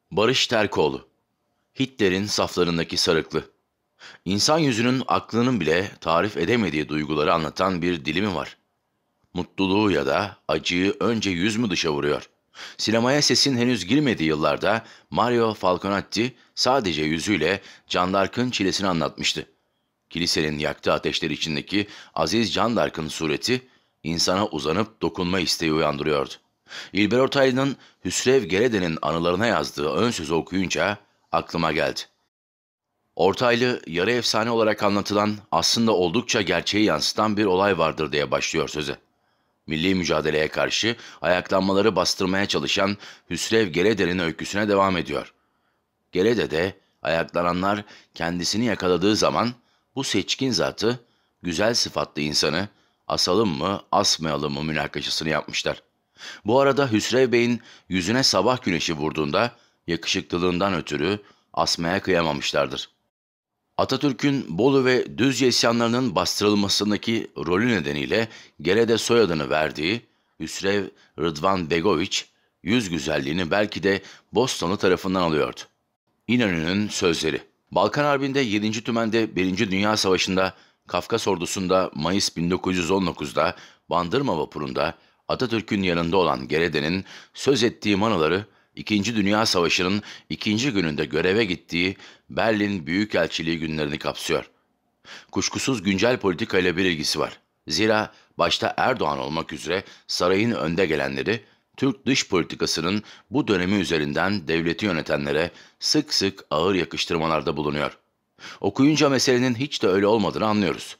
Barış Terkoğlu, Hitler'in saflarındaki sarıklı. İnsan yüzünün aklının bile tarif edemediği duyguları anlatan bir dilimi var. Mutluluğu ya da acıyı önce yüz mü dışa vuruyor? Sinemaya sesin henüz girmediği yıllarda Mario Falconetti sadece yüzüyle Jeanne d'Arc'ın çilesini anlatmıştı. Kilisenin yaktığı ateşler içindeki Aziz Jeanne d'Arc'ın sureti insana uzanıp dokunma isteği uyandırıyordu. İlber Ortaylı'nın Hüsrev Gerede'nin anılarına yazdığı ön sözü okuyunca aklıma geldi. Ortaylı, yarı efsane olarak anlatılan, aslında oldukça gerçeği yansıtan bir olay vardır diye başlıyor söze. Milli mücadeleye karşı ayaklanmaları bastırmaya çalışan Hüsrev Gerede'nin öyküsüne devam ediyor. Gerede'de ayaklananlar kendisini yakaladığı zaman bu seçkin zatı, güzel sıfatlı insanı asalım mı asmayalım mı münakaşasını yapmışlar. Bu arada Hüsrev Bey'in yüzüne sabah güneşi vurduğunda yakışıklılığından ötürü asmaya kıyamamışlardır. Atatürk'ün Bolu ve Düzce isyanlarının bastırılmasındaki rolü nedeniyle Gerede soyadını verdiği Hüsrev Rıdvan Begoviç, yüz güzelliğini belki de Boston'u tarafından alıyordu. İnönü'nün sözleri. Balkan Harbi'nde 7. Tümen'de 1. Dünya Savaşı'nda, Kafkas Ordusu'nda Mayıs 1919'da, Bandırma vapurunda Atatürk'ün yanında olan Gerede'nin söz ettiği manaları, 2. Dünya Savaşı'nın 2. gününde göreve gittiği Berlin Büyükelçiliği günlerini kapsıyor. Kuşkusuz güncel politika ile bir ilgisi var. Zira başta Erdoğan olmak üzere sarayın önde gelenleri, Türk dış politikasının bu dönemi üzerinden devleti yönetenlere sık sık ağır yakıştırmalarda bulunuyor. Okuyunca meselenin hiç de öyle olmadığını anlıyoruz.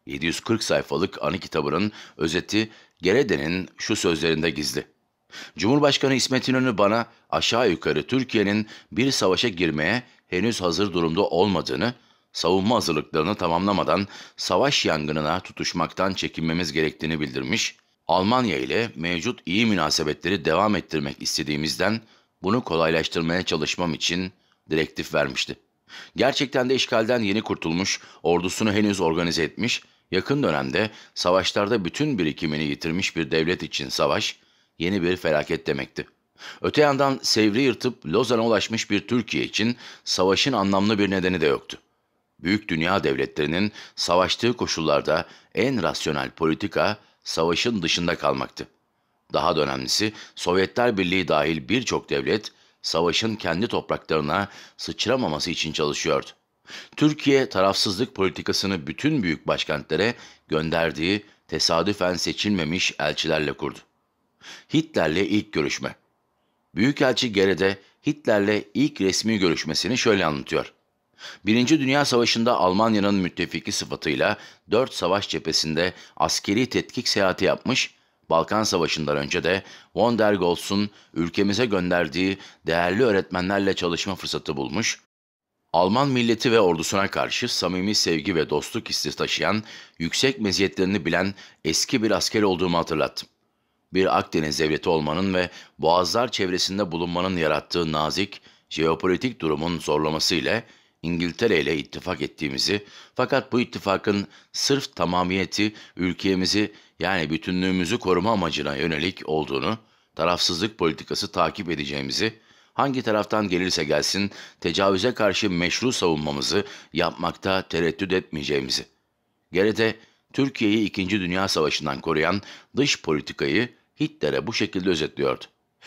740 sayfalık anı kitabının özeti Gerede'nin şu sözlerinde gizli. Cumhurbaşkanı İsmet İnönü bana aşağı yukarı Türkiye'nin bir savaşa girmeye henüz hazır durumda olmadığını, savunma hazırlıklarını tamamlamadan savaş yangınına tutuşmaktan çekinmemiz gerektiğini bildirmiş, Almanya ile mevcut iyi münasebetleri devam ettirmek istediğimizden bunu kolaylaştırmaya çalışmam için direktif vermişti. Gerçekten de işgalden yeni kurtulmuş, ordusunu henüz organize etmiş, yakın dönemde savaşlarda bütün birikimini yitirmiş bir devlet için savaş, yeni bir felaket demekti. Öte yandan Sevr'i yırtıp Lozan'a ulaşmış bir Türkiye için savaşın anlamlı bir nedeni de yoktu. Büyük dünya devletlerinin savaştığı koşullarda en rasyonel politika savaşın dışında kalmaktı. Daha da önemlisi Sovyetler Birliği dahil birçok devlet savaşın kendi topraklarına sıçramaması için çalışıyordu. Türkiye tarafsızlık politikasını bütün büyük başkentlere gönderdiği tesadüfen seçilmemiş elçilerle kurdu. Hitler'le ilk görüşme. Büyükelçi Gerede Hitler'le ilk resmi görüşmesini şöyle anlatıyor. Birinci Dünya Savaşı'nda Almanya'nın müttefiki sıfatıyla 4 savaş cephesinde askeri tetkik seyahati yapmış, Balkan Savaşı'ndan önce de von der Goltz'un ülkemize gönderdiği değerli öğretmenlerle çalışma fırsatı bulmuş, Alman milleti ve ordusuna karşı samimi sevgi ve dostluk hissi taşıyan, yüksek meziyetlerini bilen eski bir asker olduğumu hatırlattım. Bir Akdeniz devleti olmanın ve boğazlar çevresinde bulunmanın yarattığı nazik, jeopolitik durumun zorlaması ile İngiltere ile ittifak ettiğimizi, fakat bu ittifakın sırf tamamiyeti ülkemizi yani bütünlüğümüzü koruma amacına yönelik olduğunu, tarafsızlık politikası takip edeceğimizi, hangi taraftan gelirse gelsin tecavüze karşı meşru savunmamızı yapmakta tereddüt etmeyeceğimizi. Geride Türkiye'yi 2. Dünya Savaşı'ndan koruyan dış politikayı Hitler'e bu şekilde özetliyordu.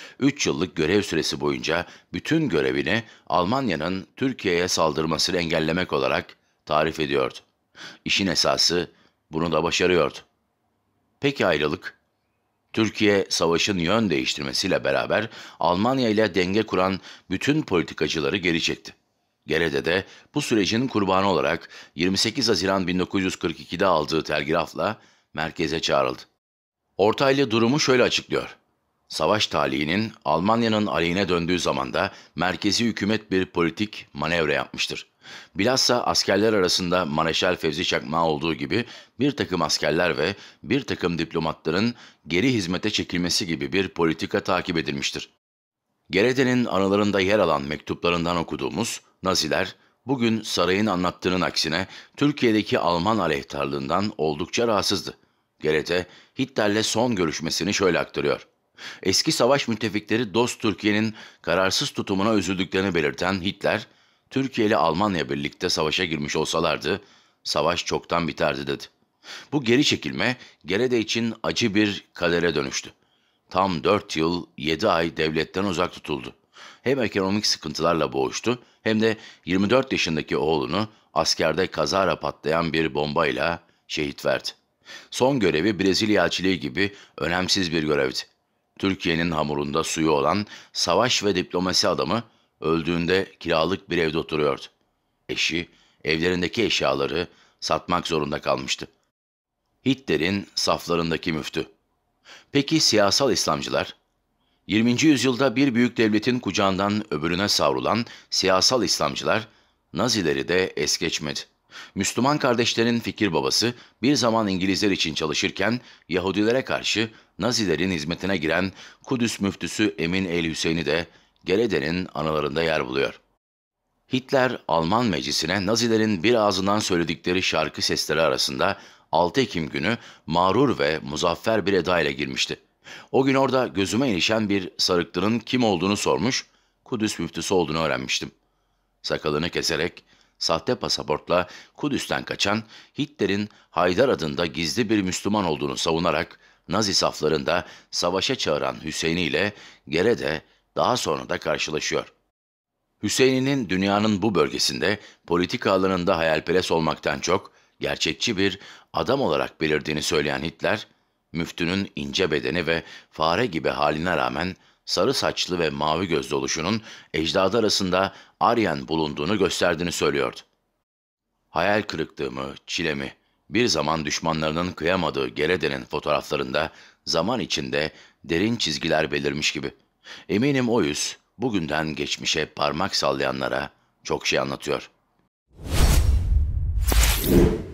3 yıllık görev süresi boyunca bütün görevini Almanya'nın Türkiye'ye saldırmasını engellemek olarak tarif ediyordu. İşin esası bunu da başarıyordu. Peki ayrılık? Türkiye savaşın yön değiştirmesiyle beraber Almanya ile denge kuran bütün politikacıları geri çekti. Gerede de bu sürecin kurbanı olarak 28 Haziran 1942'de aldığı telgrafla merkeze çağrıldı. Ortaylı durumu şöyle açıklıyor. Savaş talihinin Almanya'nın aleyhine döndüğü zamanda merkezi hükümet bir politik manevra yapmıştır. Bilhassa askerler arasında Mareşal Fevzi Çakmak'a olduğu gibi bir takım askerler ve bir takım diplomatların geri hizmete çekilmesi gibi bir politika takip edilmiştir. Gerede'nin anılarında yer alan mektuplarından okuduğumuz Naziler, bugün sarayın anlattığının aksine Türkiye'deki Alman aleyhtarlığından oldukça rahatsızdı. Gerede, Hitler'le son görüşmesini şöyle aktarıyor. Eski savaş müttefikleri dost Türkiye'nin kararsız tutumuna üzüldüklerini belirten Hitler, Türkiye ile Almanya birlikte savaşa girmiş olsalardı, savaş çoktan biterdi dedi. Bu geri çekilme, Gerede için acı bir kadere dönüştü. Tam 4 yıl 7 ay devletten uzak tutuldu. Hem ekonomik sıkıntılarla boğuştu hem de 24 yaşındaki oğlunu askerde kazara patlayan bir bombayla şehit verdi. Son görevi Brezilya elçiliği gibi önemsiz bir görevdi. Türkiye'nin hamurunda suyu olan savaş ve diplomasi adamı öldüğünde kiralık bir evde oturuyordu. Eşi evlerindeki eşyaları satmak zorunda kalmıştı. Hitler'in saflarındaki müftü. Peki siyasal İslamcılar? 20. yüzyılda bir büyük devletin kucağından öbürüne savrulan siyasal İslamcılar, Nazileri de es geçmedi. Müslüman kardeşlerin fikir babası bir zaman İngilizler için çalışırken Yahudilere karşı Nazilerin hizmetine giren Kudüs müftüsü Emin el-Hüseyin'i de Gerede'nin anılarında yer buluyor. Hitler, Alman meclisine Nazilerin bir ağzından söyledikleri şarkı sesleri arasında 6 Ekim günü mağrur ve muzaffer bir eda ile girmişti. O gün orada gözüme ilişen bir sarıklının kim olduğunu sormuş, Kudüs müftüsü olduğunu öğrenmiştim. Sakalını keserek, sahte pasaportla Kudüs'ten kaçan Hitler'in Haydar adında gizli bir Müslüman olduğunu savunarak Nazi saflarında savaşa çağıran Hüseyin'i ile Gerede daha sonra da karşılaşıyor. Hüseyin'in dünyanın bu bölgesinde politika alanında hayalperest olmaktan çok gerçekçi bir adam olarak belirdiğini söyleyen Hitler, müftünün ince bedeni ve fare gibi haline rağmen sarı saçlı ve mavi gözlü oluşunun ecdadı arasında Aryan bulunduğunu gösterdiğini söylüyordu. Hayal kırıklığımı, çilemi, bir zaman düşmanlarının kıyamadığı Gerede'nin fotoğraflarında zaman içinde derin çizgiler belirmiş gibi. Eminim o yüz, bugünden geçmişe parmak sallayanlara çok şey anlatıyor.